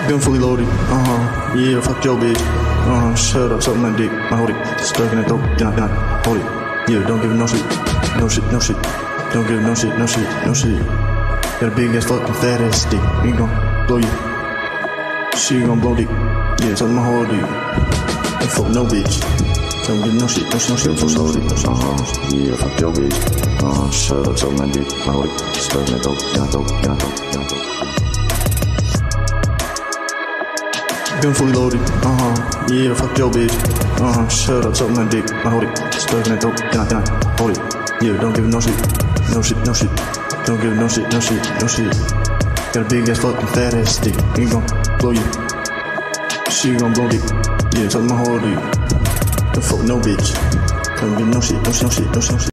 Gun fully loaded, yeah, fuck your bitch. Shut up, suck my dick, I hold it. Stuck in the throat, then I hold it. Yeah, don't give no shit, no shit, no shit. Don't give no shit, no shit, no shit. Got a big ass fucking fat ass dick, we gon' blow you. She gon' blow dick, yeah, suck my whole dick. Don't fuck no bitch. Don't give no shit, no shit, no shit, no shit, no shit. Yeah, fuck your bitch. Shut up, suck my dick, I hold it. Stuck in the throat, then I throat. Gun fully loaded, yeah, fuck your bitch. Shut up, suck my dick, I hold it. Stuck in the throat, then I hold it. Yeah, don't give no shit, no shit, no shit. Don't give no shit, no shit, no shit. Got a big ass fucking fat ass dick, we gon' blow you. She gon' blow dick, yeah, suck my whole dick. Don't fuck no bitch. Don't give no shit, no shit, no shit, no shit.